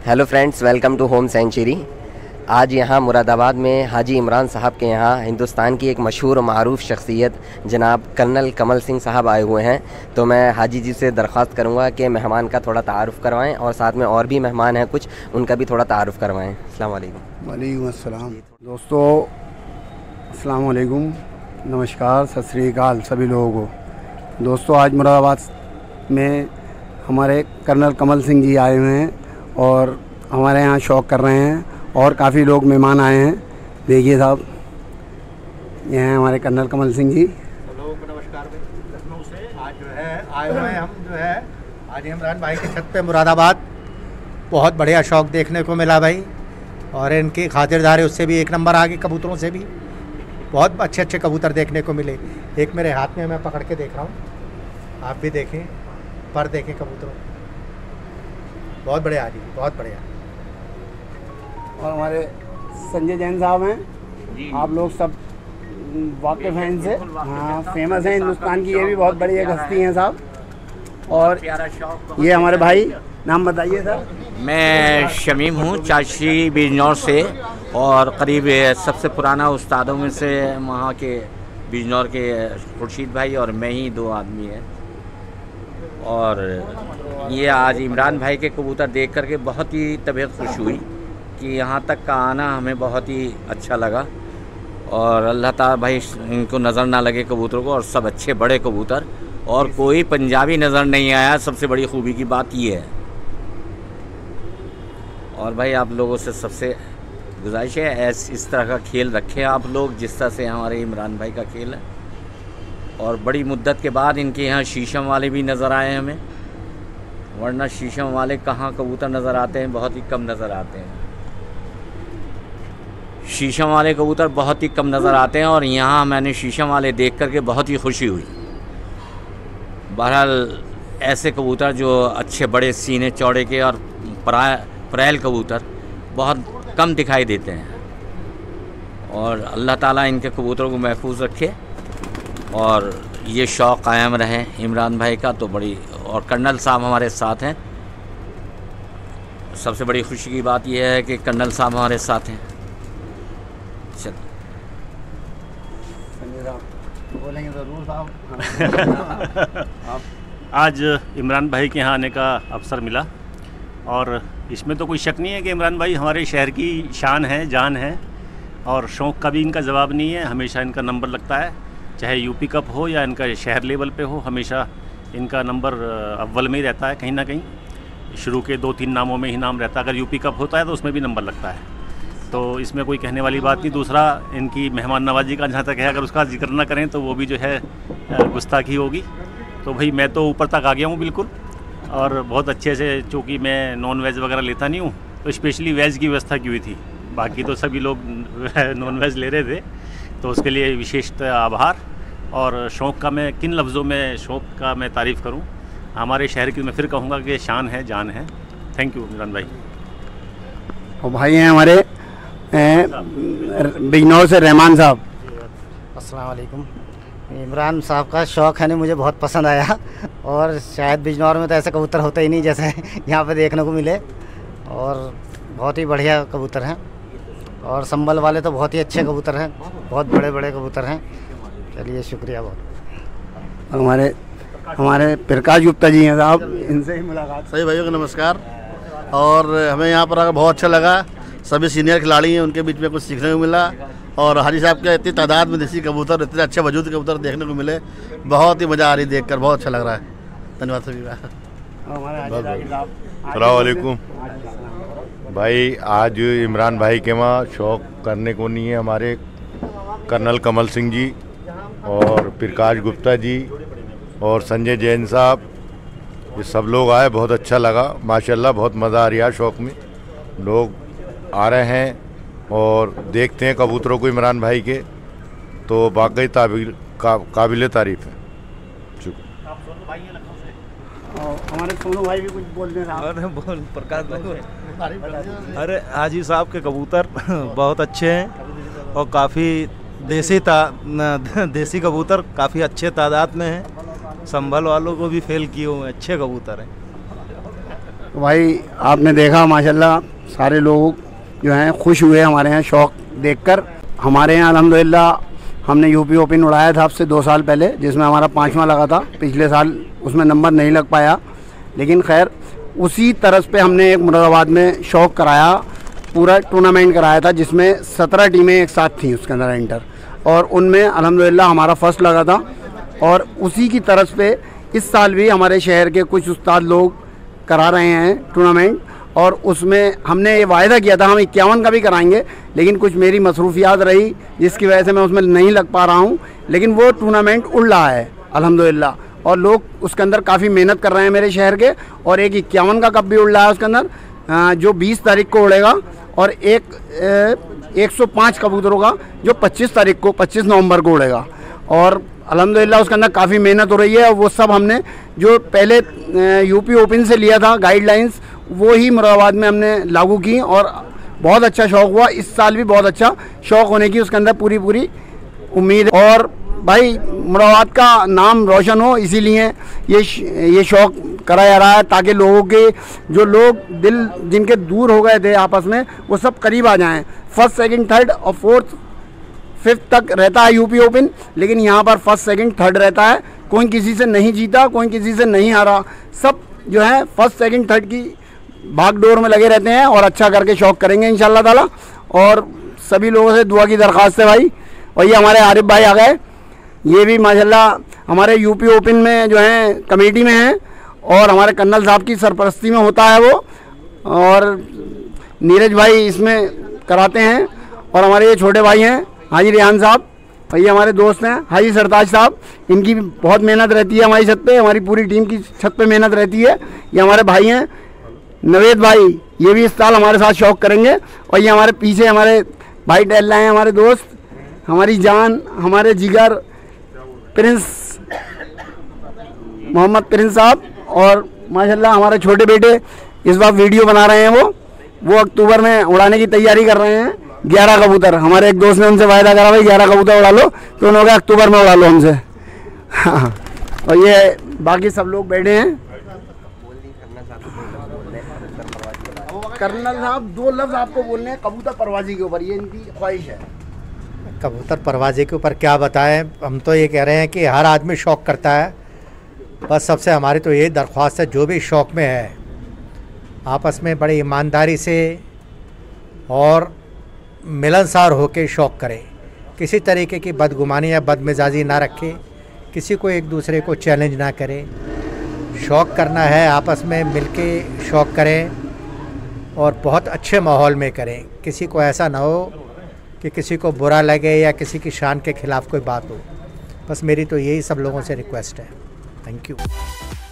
Hello friends, welcome to home century. आज यहाँ मुरादाबाद में हाजी इमरान साहब के यहाँ हिंदुस्तान की एक मशहूर मारूफ शख्सियत जनाब कर्नल कमल सिंह साहब आए हुए हैं। तो मैं हाजी जी से दरख्वास्त करूँगा कि मेहमान का थोड़ा तारुफ़ करवाएं और साथ में और भी मेहमान हैं कुछ, उनका भी थोड़ा तारुफ़ करवाएं। अस्सलाम वालेकुम। वालेकुम अस्सलाम। दोस्तों अस्सलाम वालेकुम, नमस्कार, सत श्री अकाल सभी लोगों को। दोस्तों आज मुरादाबाद में हमारे कर्नल कमल सिंह जी आए हुए हैं और हमारे यहाँ शौक़ कर रहे हैं और काफ़ी लोग मेहमान आए हैं। देखिए साहब, ये हैं हमारे कर्नल कमल सिंह जी। लोगों को नमस्कार। लखनऊ से आज जो है आए हुए हैं हम जो है हाजी इमरान भाई की छत पे मुरादाबाद। बहुत बढ़िया शौक़ देखने को मिला भाई, और इनकी खातिरदारी उससे भी एक नंबर आ गई। कबूतरों से भी बहुत अच्छे अच्छे कबूतर देखने को मिले। एक मेरे हाथ में मैं पकड़ के देख रहा हूँ, आप भी देखें, पर देखें कबूतरों। बहुत बढ़िया हाजी, बहुत बढ़िया। और हमारे संजय जैन साहब हैं, आप लोग सब वाकिफ़ हैं इनसे, हाँ फेमस हैं हिंदुस्तान की, ये भी बहुत बड़ी एक हस्ती हैं साहब। और ये हमारे भाई, नाम बताइए सर। मैं शमीम हूँ, चाची बिजनौर से, और करीब सबसे पुराना उस्तादों में से वहाँ के बिजनौर के खुर्शीद भाई और मैं ही दो आदमी हैं। और ये आज इमरान भाई के कबूतर देख करके बहुत ही तबीयत खुश हुई कि यहाँ तक का आना हमें बहुत ही अच्छा लगा। और अल्लाह ताला भाई इनको नज़र ना लगे कबूतरों को, और सब अच्छे बड़े कबूतर, और कोई पंजाबी नज़र नहीं आया। सबसे बड़ी खूबी की बात ये है। और भाई आप लोगों से सबसे गुजारिश है, इस तरह का खेल रखें आप लोग जिस तरह से हमारे इमरान भाई का खेल है। और बड़ी मुद्दत के बाद इनके यहाँ शीशम वाले भी नज़र आए हमें, वरना शीशम वाले कहाँ कबूतर नज़र आते हैं, बहुत ही कम नज़र आते हैं। शीशम वाले कबूतर बहुत ही कम नज़र आते हैं, और यहाँ मैंने शीशम वाले देख करके बहुत ही खुशी हुई। बहरहाल ऐसे कबूतर जो अच्छे बड़े सीने चौड़े के और परायल कबूतर बहुत कम दिखाई देते हैं। और अल्लाह ताला इनके कबूतरों को महफूज रखे और ये शौक़ कायम रहे इमरान भाई का। तो बड़ी, और कर्नल साहब हमारे साथ हैं। सबसे बड़ी खुशी की बात यह है कि कर्नल साहब हमारे साथ हैं। चल बोलेंगे ज़रूर साहब। आज इमरान भाई के यहाँ आने का अवसर मिला, और इसमें तो कोई शक नहीं है कि इमरान भाई हमारे शहर की शान है, जान है, और शौक़ का भी इनका जवाब नहीं है। हमेशा इनका नंबर लगता है, चाहे यूपी कप हो या इनका शहर लेवल पे हो, हमेशा इनका नंबर अव्वल में ही रहता है। कहीं ना कहीं शुरू के 2-3 नामों में ही नाम रहता है। अगर यूपी कप होता है तो उसमें भी नंबर लगता है, तो इसमें कोई कहने वाली बात नहीं। दूसरा, इनकी मेहमान नवाजी का जहाँ तक है, अगर उसका जिक्र ना करें तो वो भी जो है गुस्ताखी होगी। तो भाई मैं तो ऊपर तक आ गया हूँ बिल्कुल, और बहुत अच्छे से, चूँकि मैं नॉन वेज वगैरह लेता नहीं हूँ, तो स्पेशली वेज की व्यवस्था की हुई थी। बाकी तो सभी लोग नॉन वेज ले रहे थे, तो उसके लिए विशेष आभार। और शौक़ का मैं किन लफ्ज़ों में शौक़ का मैं तारीफ़ करूं, हमारे शहर की मैं फिर कहूँगा कि शान है, जान है। थैंक यू इमरान भाई। और भाई हैं हमारे बिजनौर से रहमान साहब। अस्सलाम वालेकुम। इमरान साहब का शौक़ है नहीं, मुझे बहुत पसंद आया, और शायद बिजनौर में तो ऐसे कबूतर होते ही नहीं जैसे यहाँ पे देखने को मिले, और बहुत ही बढ़िया कबूतर हैं। और संभल वाले तो बहुत ही अच्छे कबूतर हैं, बहुत बड़े बड़े कबूतर हैं। चलिए शुक्रिया बहुत। और हमारे प्रकाश गुप्ता जी हैं साहब, इनसे ही मुलाकात। सभी भाइयों को नमस्कार। और हमें यहाँ पर आकर बहुत अच्छा लगा। सभी सीनियर खिलाड़ी हैं, उनके बीच में कुछ सीखने को मिला, और हाजी साहब के इतनी तादाद में देसी कबूतर, इतने अच्छे वजूद कबूतर देखने को मिले। बहुत ही मज़ा आ रही देखकर, बहुत अच्छा लग रहा है। धन्यवाद सभी का। अस्सलाम वालेकुम भाई। आज इमरान भाई के वहाँ शौक़ करने को नहीं है, हमारे कर्नल कमल सिंह जी और प्रकाश गुप्ता जी और संजय जैन साहब, ये सब लोग आए, बहुत अच्छा लगा माशाल्लाह। बहुत मज़ा आ रहा है शौक़ में। लोग आ रहे हैं और देखते हैं कबूतरों को इमरान भाई के, तो वाकई काबिल तारीफ़ है। हमारे सोनू भाई भी कुछ बोलने रहा। अरे बोल प्रकाश भाई। अरे हाजी साहब के कबूतर बहुत अच्छे हैं, और काफ़ी देसी कबूतर काफ़ी अच्छे तादाद में हैं। संभल वालों को भी फेल किए हुए अच्छे कबूतर हैं। तो भाई आपने देखा माशाल्लाह सारे लोग जो हैं खुश हुए हमारे यहाँ शौक़ देखकर। हमारे यहाँ अल्हम्दुलिल्लाह हमने यूपी ओपन उड़ाया था अब से 2 साल पहले, जिसमें हमारा 5वां लगा था। पिछले साल उसमें नंबर नहीं लग पाया, लेकिन खैर उसी तरस पे हमने एक मुरादाबाद में शौक़ कराया, पूरा टूर्नामेंट कराया था, जिसमें 17 टीमें एक साथ थीं उसके अंदर एंटर, और उनमें अल्हम्दुलिल्लाह हमारा फर्स्ट लगा था। और उसी की तरस पे इस साल भी हमारे शहर के कुछ उस्ताद लोग करा रहे हैं टूर्नामेंट, और उसमें हमने ये वायदा किया था हम 51 का भी कराएंगे, लेकिन कुछ मेरी मसरूफियात रही जिसकी वजह से मैं उसमें नहीं लग पा रहा हूँ। लेकिन वो टूर्नामेंट उड़ रहा है अल्हम्दुलिल्लाह, और लोग उसके अंदर काफ़ी मेहनत कर रहे हैं मेरे शहर के। और एक 51 का कप भी उड़ रहा है उसके अंदर, जो 20 तारीख को उड़ेगा, और एक 105 कबूतरों का जो 25 नवंबर को उड़ेगा। और अल्हम्दुलिल्लाह उसके अंदर काफ़ी मेहनत हो रही है, और वो सब हमने जो पहले यूपी ओपन से लिया था गाइडलाइंस, वो ही मुरादाबाद में हमने लागू की, और बहुत अच्छा शौक़ हुआ। इस साल भी बहुत अच्छा शौक़ होने की उसके अंदर पूरी उम्मीद है। और भाई मुरादाबाद का नाम रोशन हो, इसीलिए ये शौक़ करा जा रहा है, ताकि लोगों के जो लोग दिल जिनके दूर हो गए थे आपस में, वो सब करीब आ जाएं। 1st, 2nd, 3rd और 4th, 5th तक रहता है यूपी ओपन, लेकिन यहाँ पर 1st, 2nd, 3rd रहता है। कोई किसी से नहीं जीता, कोई किसी से नहीं हारा, सब जो है 1st, 2nd, 3rd की भागदौड़ में लगे रहते हैं, और अच्छा करके शौक़ करेंगे इंशाल्लाह ताला। और सभी लोगों से दुआ की दरख्वास्त है भाई। और ये हमारे आरिफ भाई आ गए, ये भी माशाल्लाह हमारे यूपी ओपन में जो है कमेटी में हैं, और हमारे कर्नल साहब की सरपरस्ती में होता है वो, और नीरज भाई इसमें कराते हैं। और हमारे ये छोटे भाई हैं हाजी रेहान साहब, और ये हमारे दोस्त हैं हाजी सरताज साहब, इनकी भी बहुत मेहनत रहती है हमारी छत पे, हमारी पूरी टीम की छत पे मेहनत रहती है। ये हमारे भाई हैं नवेद भाई, ये भी इस साल हमारे साथ शौक़ करेंगे। और ये हमारे पीछे हमारे भाई टहल रहे हैं, हमारे दोस्त, हमारी जान, हमारे जिगर प्रिंस मोहम्मद प्रिंस साहब। और माशाल्लाह हमारे छोटे बेटे इस बार वीडियो बना रहे हैं, वो अक्टूबर में उड़ाने की तैयारी कर रहे हैं 11 कबूतर। हमारे एक दोस्त ने उनसे वायदा करा भाई 11 कबूतर उड़ा लो, तो उन्होंने कहा अक्टूबर में उड़ा लो हमसे। हाँ, और ये बाकी सब लोग बैठे हैं। कर्नल साहब 2 लफ्ज़ आपको बोलने हैं कबूतर परवाजी के ऊपर, ये इनकी ख्वाहिश है। कबूतर परवाज़ी के ऊपर क्या बताएं, हम तो ये कह रहे हैं कि हर आदमी शौक़ करता है, बस सबसे हमारी तो यही दरख्वास्त है, जो भी शौक़ में है आपस में बड़ी ईमानदारी से और मिलनसार होकर शौक़ करें। किसी तरीके की बदगुमानी या बदमिजाजी ना रखें, किसी को एक दूसरे को चैलेंज ना करें। शौक़ करना है आपस में मिलके शौक़ करें, और बहुत अच्छे माहौल में करें। किसी को ऐसा ना हो कि किसी को बुरा लगे या किसी की शान के ख़िलाफ़ कोई बात हो। बस मेरी तो यही सब लोगों से रिक्वेस्ट है। Thank you.